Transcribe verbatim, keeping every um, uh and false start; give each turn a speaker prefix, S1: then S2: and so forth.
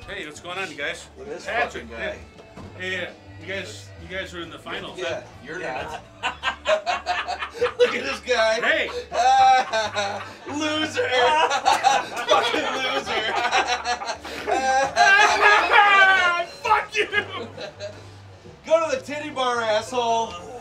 S1: Hey, what's going on, you guys?
S2: Look at this
S1: Patrick,
S2: fucking guy.
S1: Hey, hey, you guys, you guys are in the finals.
S2: Yeah,
S1: Huh?
S2: you're
S3: Yeah.
S2: not. Look at this guy.
S1: Hey,
S2: Loser. Fucking loser.
S1: fuck you!
S2: Go to the titty bar, asshole.